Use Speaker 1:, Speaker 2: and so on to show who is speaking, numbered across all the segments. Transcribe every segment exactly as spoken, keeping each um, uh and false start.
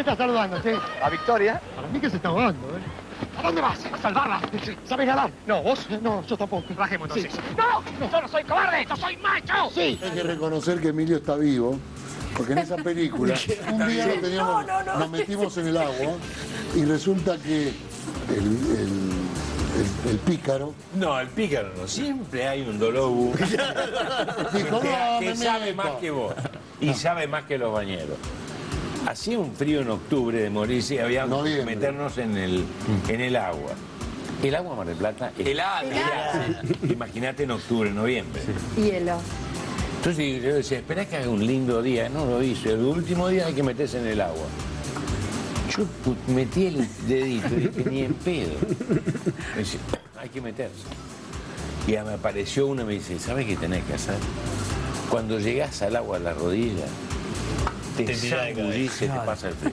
Speaker 1: está saludando, sí?
Speaker 2: ¿A Victoria?
Speaker 1: Para mí que se está ahogando, ¿eh?
Speaker 2: ¿A dónde vas? ¿A salvarla? ¿Sabes nadar? No, ¿vos?
Speaker 1: No, yo tampoco.
Speaker 2: Bajemos entonces.
Speaker 1: Sí.
Speaker 2: ¡No! ¡Yo no soy cobarde! ¡Yo soy macho!
Speaker 1: Sí.
Speaker 3: Hay que reconocer que Emilio está vivo, porque en esa película un día lo teníamos,
Speaker 4: No, no, no.
Speaker 3: nos metimos en el agua y resulta que el, el, el, el pícaro
Speaker 5: No, el pícaro no. Siempre hay un dolobu que,
Speaker 3: dijo, no,
Speaker 5: que
Speaker 3: me
Speaker 5: sabe
Speaker 3: meto.
Speaker 5: más que vos y sabe más que los bañeros. Hacía un frío en octubre de morirse y había que
Speaker 3: Noviembre.
Speaker 5: meternos en el, en el agua. El agua Mar del Plata es
Speaker 2: Helada.
Speaker 5: Imagínate en octubre, noviembre.
Speaker 4: Hielo.
Speaker 5: Entonces yo decía, espera que haga un lindo día. No lo hizo. El último día hay que meterse en el agua. Yo pu- metí el dedito y dije, ni en pedo. Me dice, hay que meterse. Y me apareció uno y me dice, ¿sabes qué tenés que hacer? Cuando llegás al agua a la rodilla, te,
Speaker 6: Te tirás de
Speaker 5: zambullís, se te
Speaker 6: cabeza.
Speaker 5: pasa el frío.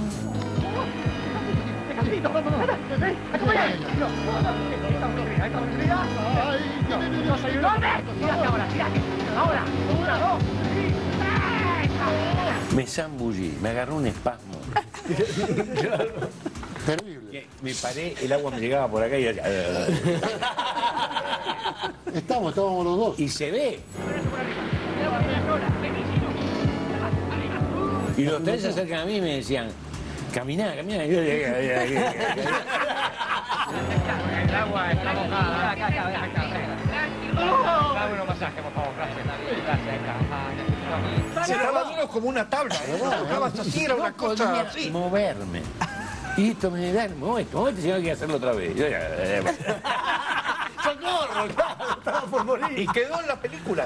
Speaker 2: ¡Yo soy un hombre! ¡Tírate ahora! ¡Tírate! ¡Ahora! ¡Una, dos, tres!
Speaker 5: Me zambullí, me agarró un espasmo.
Speaker 3: terrible.
Speaker 5: Que Me paré, el agua me llegaba por acá y...
Speaker 3: Estamos, estábamos los dos.
Speaker 5: Y se ve. Y los tres se acercan a mí y me decían, caminá, caminá. Y yo,
Speaker 2: El agua está mojada. Acá, acá, acá, acá. Dame unos masajes, por favor. Gracias. Gracias.
Speaker 6: Se estaba duro como una tabla, ¿eh? Tocabas así, era una cosa así.
Speaker 5: moverme. Y esto me da, movete, movete, si no hay que hacerlo otra vez. Yo,
Speaker 6: ¡Socorro! Claro, estaba por morir. Y quedó en la película.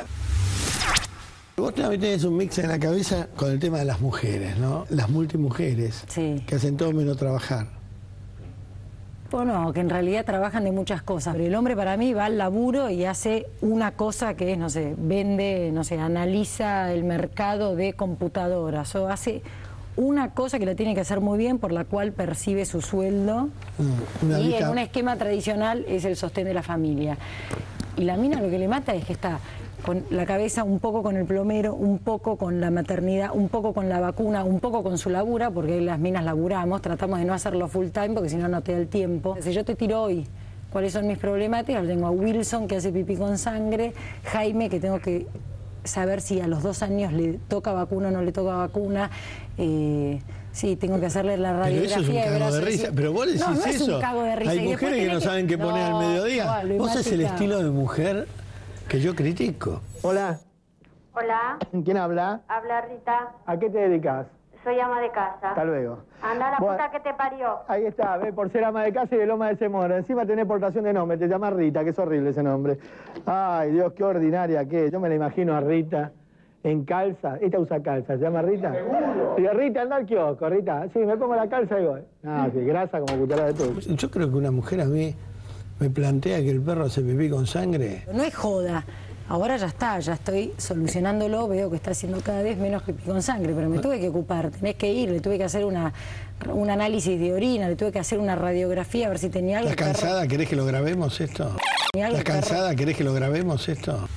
Speaker 7: Vos también tenés un mix en la cabeza con el tema de las mujeres, ¿no? Las multimujeres,
Speaker 4: Sí.
Speaker 7: que hacen todo menos trabajar.
Speaker 4: Bueno, que en realidad trabajan de muchas cosas, pero el hombre para mí va al laburo y hace una cosa que es, no sé, vende, no sé, analiza el mercado de computadoras o hace una cosa que la tiene que hacer muy bien por la cual percibe su sueldo
Speaker 7: Mm, Una
Speaker 4: y
Speaker 7: vista-
Speaker 4: en un esquema tradicional es el sostén de la familia. Y la mina lo que le mata es que está con la cabeza un poco con el plomero, un poco con la maternidad, un poco con la vacuna, un poco con su labura, porque las minas laburamos, tratamos de no hacerlo full time porque si no, no te da el tiempo. Si yo te tiro hoy cuáles son mis problemáticas, lo tengo a Wilson, que hace pipí con sangre, Jaime, que tengo que saber si a los dos años le toca vacuna o no le toca vacuna, eh, sí, tengo que hacerle la
Speaker 7: Pero
Speaker 4: radiografía.
Speaker 7: eso es un
Speaker 4: de
Speaker 7: cago de
Speaker 4: brazo,
Speaker 7: risa.
Speaker 4: sí.
Speaker 7: Pero vos decís
Speaker 4: no, no
Speaker 7: eso.
Speaker 4: Es un cago de risa.
Speaker 7: Hay
Speaker 4: Y después
Speaker 7: mujeres que
Speaker 4: tenés
Speaker 7: no saben qué poner al
Speaker 4: No,
Speaker 7: mediodía.
Speaker 4: igual, lo
Speaker 7: Vos es el
Speaker 4: masticado.
Speaker 7: estilo de mujer que yo critico.
Speaker 8: Hola,
Speaker 9: Hola,
Speaker 8: ¿quién habla?
Speaker 9: habla Rita,
Speaker 8: ¿A qué te dedicas?
Speaker 9: soy ama de casa.
Speaker 8: Hasta luego.
Speaker 9: Anda a la
Speaker 8: Bueno.
Speaker 9: puta que te parió.
Speaker 8: Ahí está, ve, por ser ama de casa y de Loma de Zamora. Encima tenés portación de nombre, te llamas Rita, que es horrible ese nombre. Ay, Dios, qué ordinaria que es. Yo me la imagino a Rita en calza. Esta usa calza, ¿se llama Rita? ¿Seguro? Digo, Rita, anda al kiosco, Rita. Sí, me pongo la calza y voy. Ah, sí, grasa como cuchara de todo.
Speaker 7: Yo creo que una mujer a mí me plantea que el perro hace pipí con sangre.
Speaker 4: No es joda. Ahora ya está, ya estoy solucionándolo, veo que está haciendo cada vez menos pipí con sangre, pero me tuve que ocupar, tenés que ir, le tuve que hacer una, un análisis de orina, le tuve que hacer una radiografía a ver si tenía algo.
Speaker 7: ¿Estás
Speaker 4: el perro-
Speaker 7: cansada? ¿Querés que lo grabemos esto?
Speaker 4: tenía algo el
Speaker 7: ¿Estás
Speaker 4: perro-
Speaker 7: cansada? ¿Querés que lo grabemos esto?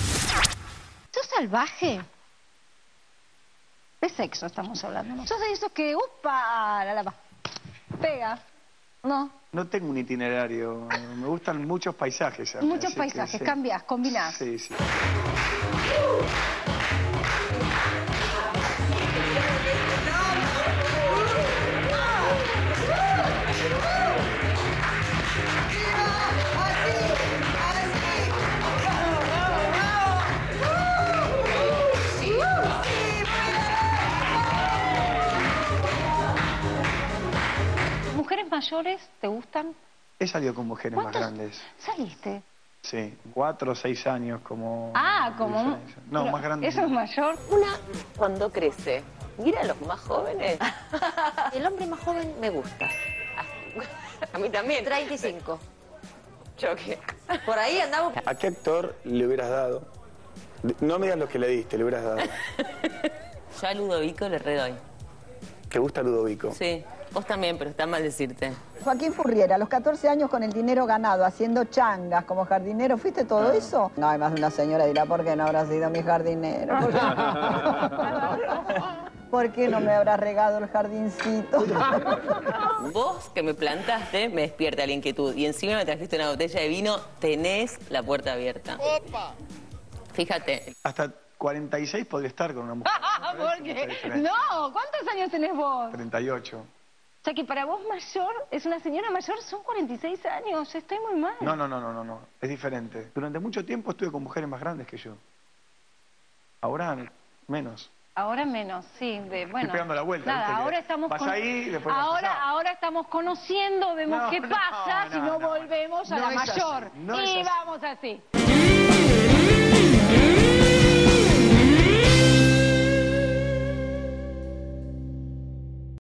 Speaker 10: ¿Sos salvaje? De sexo estamos hablando, ¿no? ¿Sos de esos que, upa, la lava, pega? No,
Speaker 11: No tengo un itinerario, me gustan muchos paisajes. a mí,
Speaker 10: muchos
Speaker 11: así que
Speaker 10: paisajes,
Speaker 11: sí.
Speaker 10: cambiás, combinás.
Speaker 11: Sí, sí.
Speaker 10: ¿Mujeres mayores te gustan?
Speaker 11: He salido con mujeres más
Speaker 10: ¿Cuántos
Speaker 11: grandes.
Speaker 10: saliste?
Speaker 11: Sí, cuatro o seis años como...
Speaker 10: Ah, como... un-
Speaker 11: diferencia. No,
Speaker 10: pero
Speaker 11: más grandes.
Speaker 10: ¿Eso es mayor?
Speaker 12: Una, cuando crece, mira a los más jóvenes. El hombre más joven me gusta. A mí también. treinta y cinco. Choque. Por ahí andamos.
Speaker 11: ¿A qué actor le hubieras dado? No me digas lo que le diste, le hubieras dado.
Speaker 12: Yo a Ludovico le redoy.
Speaker 11: ¿Te gusta Ludovico?
Speaker 12: Sí. Vos también, pero está mal decirte.
Speaker 13: Joaquín Furriera, a los catorce años con el dinero ganado, haciendo changas como jardinero, ¿fuiste todo eso? No, hay más de una señora dirá, ¿por qué no habrá sido mi jardinero? ¿Por qué no me habrás regado el jardincito?
Speaker 12: Vos que me plantaste me despierta la inquietud y encima me trajiste una botella de vino, tenés la puerta abierta. Fíjate.
Speaker 11: Hasta cuarenta y seis podría estar con una mujer.
Speaker 10: ¿Por qué? No, ¿cuántos años tenés vos?
Speaker 11: treinta y ocho.
Speaker 10: O sea que para vos mayor, es una señora mayor, son cuarenta y seis años, estoy muy mal.
Speaker 11: No, no, no, no, no, no, es diferente. Durante mucho tiempo estuve con mujeres más grandes que yo. Ahora menos.
Speaker 10: Ahora menos, sí, de, bueno.
Speaker 11: Estoy pegando la vuelta.
Speaker 10: Nada,
Speaker 11: ¿viste?
Speaker 10: ahora estamos
Speaker 11: Vas
Speaker 10: con-
Speaker 11: ahí, después vas
Speaker 10: ahora,
Speaker 11: allá.
Speaker 10: ahora estamos conociendo, vemos
Speaker 11: No,
Speaker 10: qué
Speaker 11: no,
Speaker 10: pasa
Speaker 11: no,
Speaker 10: si no,
Speaker 11: no.
Speaker 10: volvemos a
Speaker 11: No
Speaker 10: la
Speaker 11: es así,
Speaker 10: mayor.
Speaker 11: no es
Speaker 10: y
Speaker 11: así.
Speaker 10: vamos así.